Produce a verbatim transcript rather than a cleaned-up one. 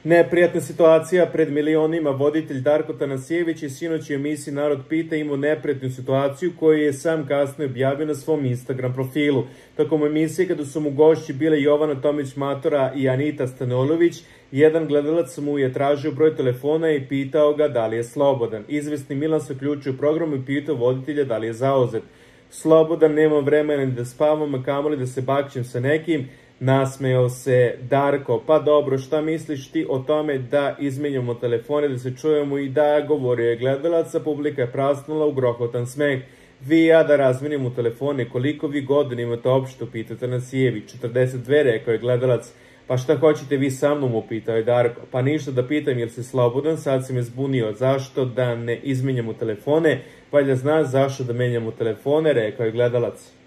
Neprijatna situacija pred milionima. Voditelj Darko Tanasijević je sinoć u emisiji Narod pita imao neprijatnu situaciju koju je sam kasnije objavio na svom Instagram profilu. Tokom emisije kada su mu gošći bile Jovana Tomić-Matora i Anita Stanolović, jedan gledalac mu je tražio broj telefona i pitao ga da li je slobodan. Izvesni Milan se uključio u programu i pitao voditelja da li je zauzet. Slobodan, nemam vremena ni da spavam, a kamoli da se bakćem sa nekim. Nasmejao se Darko. Pa dobro, šta misliš ti o tome da izmenjamo telefone, da se čujemo i da, govorio je gledalac, a publika je prasnula u grohotan smeh. Vi i ja da razmenimo telefone, koliko vi godina imate opšto, pita Tanasijević. četrdeset dve, rekao je gledalac. Pa šta hoćete vi sa mnom, upitao je Darko. Pa ništa, da pitam jer si slobodan, sad si me zbunio. Zašto da ne izmenjamo telefone? Valjda znaš zašto da menjamo telefone, rekao je gledalac.